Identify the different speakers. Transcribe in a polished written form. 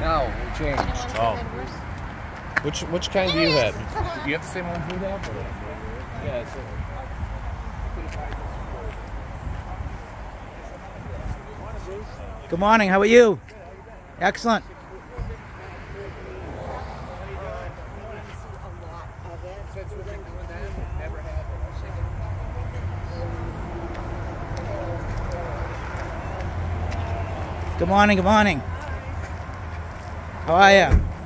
Speaker 1: No, we changed.
Speaker 2: Oh. Which kind do you have?
Speaker 1: You have the same one we have? Yeah, it's
Speaker 3: Good morning. How are you? Excellent. Good morning. Good morning. How are you?